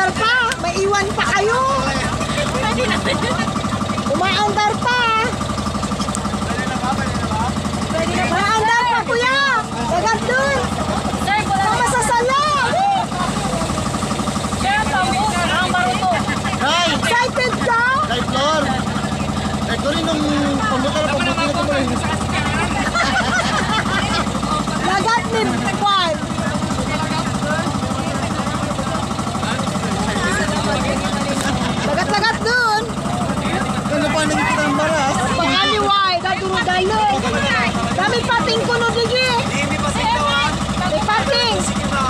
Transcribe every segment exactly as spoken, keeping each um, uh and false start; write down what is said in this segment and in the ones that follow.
Umaandar pa. May iwan pa kayo. Umaandar pa. Umaandar pa, kuya. Dagat dun. Sama sa sala. Nay! Excited ka? Nay, Flor! Eh, ko rin nung pambuka na pambuka na ito rin. Dagat ni Juan. Dagat-dagat dun. Ano pa nang kita ang maras? Pangaliway, daduro-dalo. Dami pating kuno digi. May pating.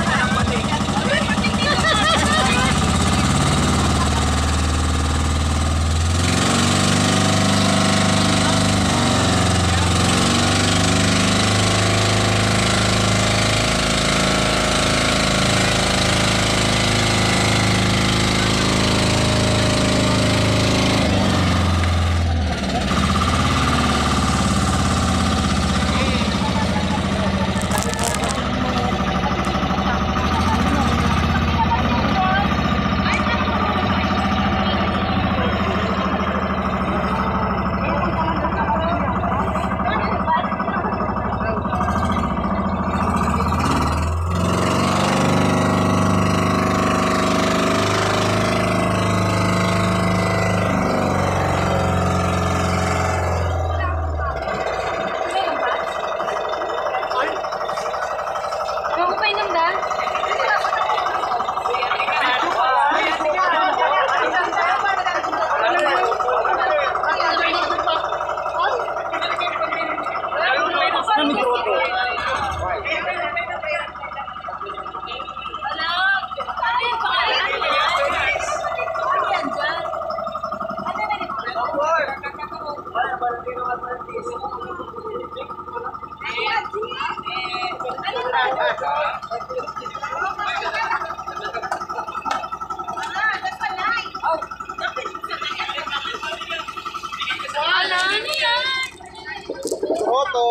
Foto!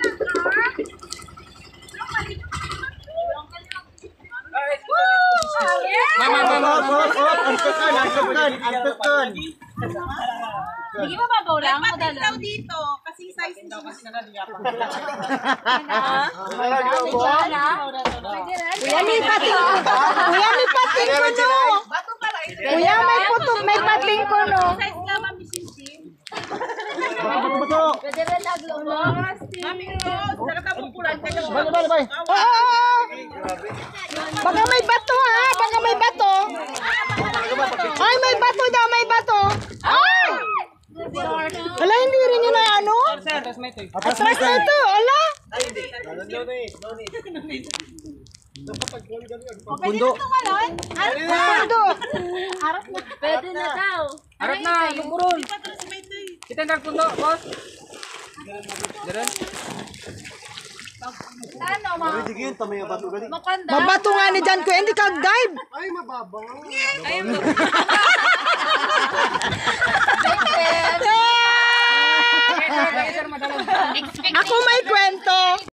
Mama, mama, mama! Antukan, antukan, antukan! Hindi ba babaw lang? Pating daw dito, kasi size daw kasi Kuya, may pating. Kuya, may pating kuno. bato pala ito. Kuya, may puto, may pating kuno. Size naman misisim. Bato! Mami Rose, nakatapukulan ka daw. Bye, bye, bye! Oo. Baka may bato ha, baka may bato. Ay, may bato daw, may bato. Ay! Ala, hindi rin yun na ano? Atras na ito, ala. Pundo! Pundo. Pwede na daw. Harap na, lungkurol. Kita nang pundo, boss. Diyan. Ano, ma? Digin, tamay ang bato gali. Makanda. Mabato nga ni Jan ko, hindi ka dive. Ay, mababa! Ay, mo. Sir, madalo. Ako may kwento.